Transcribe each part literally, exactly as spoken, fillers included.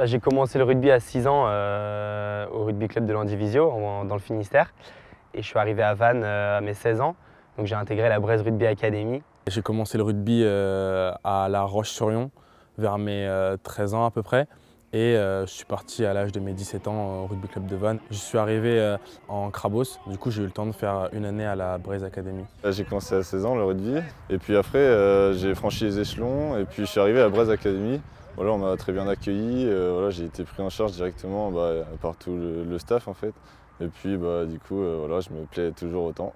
Bah, j'ai commencé le rugby à six ans euh, au rugby club de l'Andivisio dans le Finistère. Et je suis arrivé à Vannes euh, à mes seize ans. Donc j'ai intégré la Brest Rugby Academy. J'ai commencé le rugby euh, à La Roche-sur-Yon vers mes euh, treize ans à peu près. Et euh, je suis parti à l'âge de mes dix-sept ans au rugby club de Vannes. Je suis arrivé euh, en Crabos, du coup j'ai eu le temps de faire une année à la Brest Academy. J'ai commencé à seize ans le rugby et puis après euh, j'ai franchi les échelons et puis je suis arrivé à la Brest Academy. Voilà, on m'a très bien accueilli, euh, voilà, j'ai été pris en charge directement bah, par tout le, le staff en fait. Et puis bah, du coup euh, voilà, je me plais toujours autant.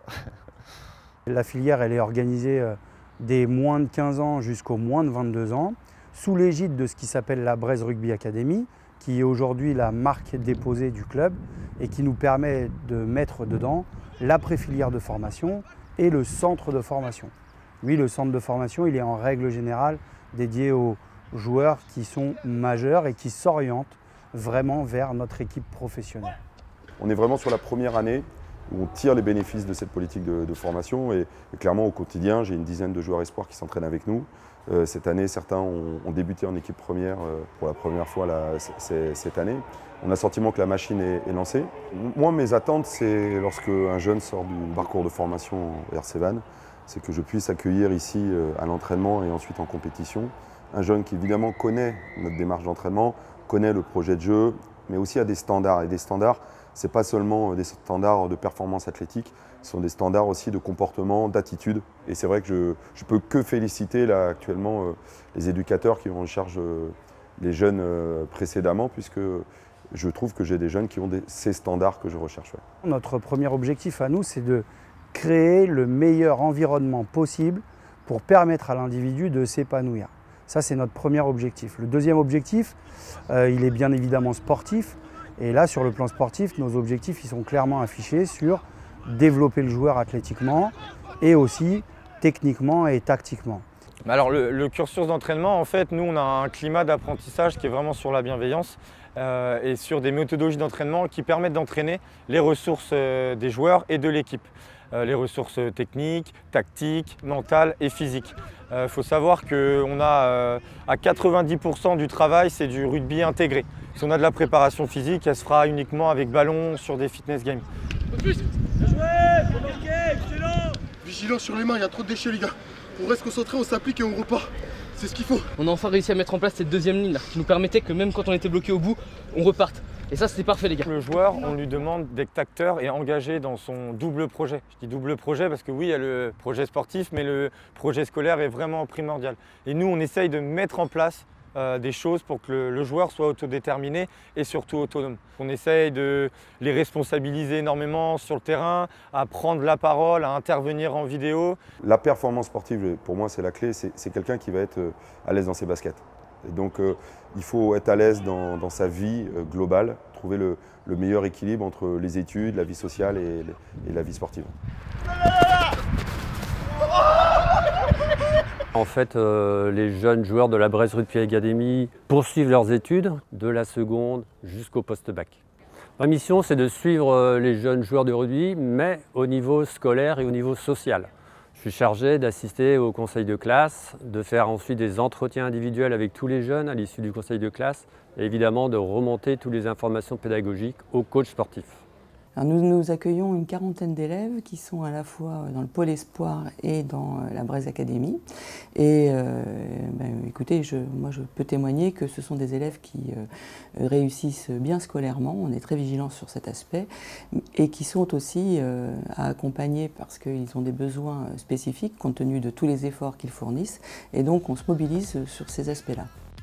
La filière elle est organisée euh, des moins de quinze ans jusqu'aux moins de vingt-deux ans, sous l'égide de ce qui s'appelle la Brest Rugby Academy, qui est aujourd'hui la marque déposée du club et qui nous permet de mettre dedans l'après-filière de formation et le centre de formation. Lui, le centre de formation, il est en règle générale dédié aux joueurs qui sont majeurs et qui s'orientent vraiment vers notre équipe professionnelle. On est vraiment sur la première année où on tire les bénéfices de cette politique de, de formation et, et clairement au quotidien, j'ai une dizaine de joueurs espoirs qui s'entraînent avec nous. Euh, cette année, certains ont, ont débuté en équipe première euh, pour la première fois là, cette année. On a le sentiment que la machine est, est lancée. Moi, mes attentes, c'est lorsque un jeune sort du parcours de formation R C Vannes, c'est que je puisse accueillir ici euh, à l'entraînement et ensuite en compétition un jeune qui évidemment connaît notre démarche d'entraînement, connaît le projet de jeu, mais aussi a des standards. Et des standards, ce n'est pas seulement des standards de performance athlétique, ce sont des standards aussi de comportement, d'attitude. Et c'est vrai que je ne peux que féliciter là, actuellement euh, les éducateurs qui ont en charge euh, les jeunes euh, précédemment, puisque je trouve que j'ai des jeunes qui ont des, ces standards que je recherche. Ouais. Notre premier objectif à nous, c'est de créer le meilleur environnement possible pour permettre à l'individu de s'épanouir. Ça, c'est notre premier objectif. Le deuxième objectif, euh, il est bien évidemment sportif. Et là, sur le plan sportif, nos objectifs ils sont clairement affichés sur développer le joueur athlétiquement et aussi techniquement et tactiquement. Alors le, le cursus d'entraînement, en fait, nous on a un climat d'apprentissage qui est vraiment sur la bienveillance euh, et sur des méthodologies d'entraînement qui permettent d'entraîner les ressources euh, des joueurs et de l'équipe. Euh, les ressources techniques, tactiques, mentales et physiques. Il euh, faut savoir qu'on a euh, à quatre-vingt-dix pour cent du travail, c'est du rugby intégré. Si on a de la préparation physique, elle se fera uniquement avec ballon sur des fitness games. Bien joué, faut marquer, excellent. Vigilance sur les mains, il y a trop de déchets les gars. On reste concentré, on s'applique et on repart. C'est ce qu'il faut. On a enfin réussi à mettre en place cette deuxième ligne là, qui nous permettait que même quand on était bloqué au bout, on reparte. Et ça, c'était parfait les gars. Le joueur, on lui demande d'être acteur et engagé dans son double projet. Je dis double projet parce que oui, il y a le projet sportif, mais le projet scolaire est vraiment primordial. Et nous, on essaye de mettre en place euh, des choses pour que le, le joueur soit autodéterminé et surtout autonome. On essaye de les responsabiliser énormément sur le terrain, à prendre la parole, à intervenir en vidéo. La performance sportive, pour moi, c'est la clé. C'est quelqu'un qui va être à l'aise dans ses baskets. Et donc, euh, il faut être à l'aise dans, dans sa vie euh, globale, trouver le, le meilleur équilibre entre les études, la vie sociale et, et la vie sportive. En fait, euh, les jeunes joueurs de la Brest Rugby Academy poursuivent leurs études de la seconde jusqu'au post-bac. Ma mission, c'est de suivre les jeunes joueurs de rugby, mais au niveau scolaire et au niveau social. Je suis chargé d'assister au conseil de classe, de faire ensuite des entretiens individuels avec tous les jeunes à l'issue du conseil de classe et évidemment de remonter toutes les informations pédagogiques aux coachs sportifs. Alors nous, nous accueillons une quarantaine d'élèves qui sont à la fois dans le pôle espoir et dans la Brest Academy. Et euh, ben, écoutez, je, moi je peux témoigner que ce sont des élèves qui euh, réussissent bien scolairement, on est très vigilants sur cet aspect, et qui sont aussi euh, à accompagner parce qu'ils ont des besoins spécifiques compte tenu de tous les efforts qu'ils fournissent. Et donc on se mobilise sur ces aspects-là.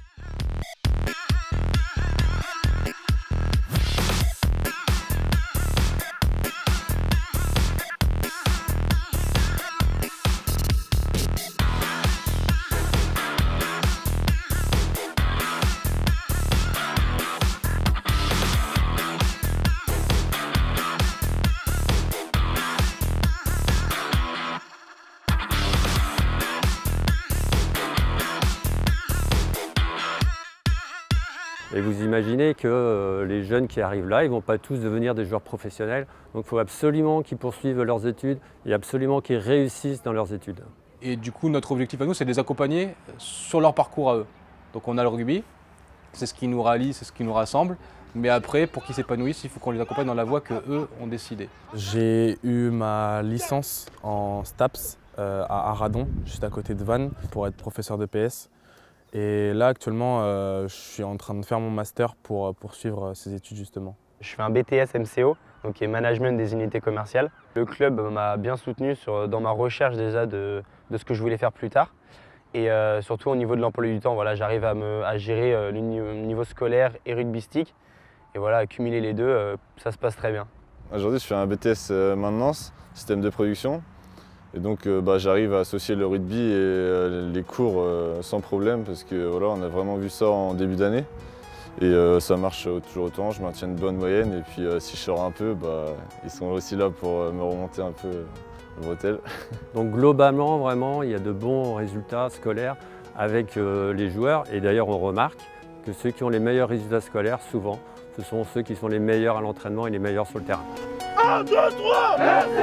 Et vous imaginez que euh, les jeunes qui arrivent là, ils ne vont pas tous devenir des joueurs professionnels. Donc il faut absolument qu'ils poursuivent leurs études et absolument qu'ils réussissent dans leurs études. Et du coup, notre objectif à nous, c'est de les accompagner sur leur parcours à eux. Donc on a le rugby, C'est ce qui nous rallie, c'est ce qui nous rassemble. Mais après, pour qu'ils s'épanouissent, il faut qu'on les accompagne dans la voie qu'eux ont décidé. J'ai eu ma licence en STAPS euh, à Arradon, juste à côté de Vannes, pour être professeur de P S. Et là, actuellement, euh, je suis en train de faire mon master pour poursuivre ces études, justement. Je fais un B T S M C O, donc qui est Management des unités commerciales. Le club m'a bien soutenu sur, dans ma recherche déjà de, de ce que je voulais faire plus tard. Et euh, surtout au niveau de l'emploi du temps, voilà, j'arrive à, me, à gérer euh, le niveau scolaire et rugbystique. Et voilà, à cumuler les deux, euh, ça se passe très bien. Aujourd'hui, je fais un B T S euh, maintenance, système de production. Et donc, euh, bah, j'arrive à associer le rugby et euh, les cours euh, sans problème parce que voilà, on a vraiment vu ça en début d'année. Et euh, ça marche toujours autant, je maintiens une bonne moyenne. Et puis, euh, si je sors un peu, bah, ils sont aussi là pour euh, me remonter un peu euh, le bretelle. Donc, globalement, vraiment, il y a de bons résultats scolaires avec euh, les joueurs. Et d'ailleurs, on remarque que ceux qui ont les meilleurs résultats scolaires, souvent, ce sont ceux qui sont les meilleurs à l'entraînement et les meilleurs sur le terrain. un, deux, trois,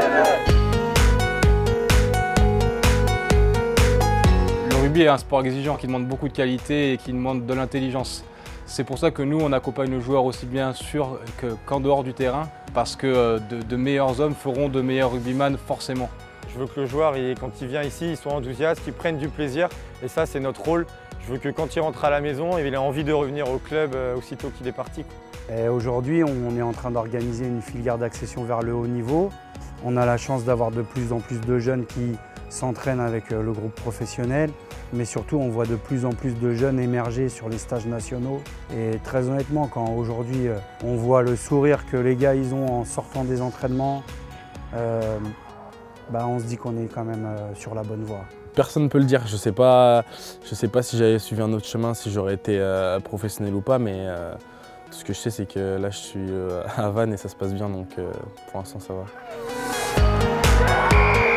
Le rugby est un sport exigeant qui demande beaucoup de qualité et qui demande de l'intelligence. C'est pour ça que nous, on accompagne nos joueurs aussi bien sur qu'en dehors du terrain, parce que de, de meilleurs hommes feront de meilleurs rugbyman forcément. Je veux que le joueur, il, quand il vient ici, il soit enthousiaste, qu'il prenne du plaisir. Et ça, c'est notre rôle. Je veux que quand il rentre à la maison, il ait envie de revenir au club aussitôt qu'il est parti. Aujourd'hui, on est en train d'organiser une filière d'accession vers le haut niveau. On a la chance d'avoir de plus en plus de jeunes qui s'entraînent avec le groupe professionnel. Mais surtout, on voit de plus en plus de jeunes émerger sur les stages nationaux. Et très honnêtement, quand aujourd'hui on voit le sourire que les gars ils ont en sortant des entraînements, euh, bah, on se dit qu'on est quand même sur la bonne voie. Personne ne peut le dire, je ne sais pas, je sais pas si j'avais suivi un autre chemin, si j'aurais été euh, professionnel ou pas, mais euh, tout ce que je sais c'est que là je suis euh, à Vannes et ça se passe bien, donc euh, pour l'instant ça va.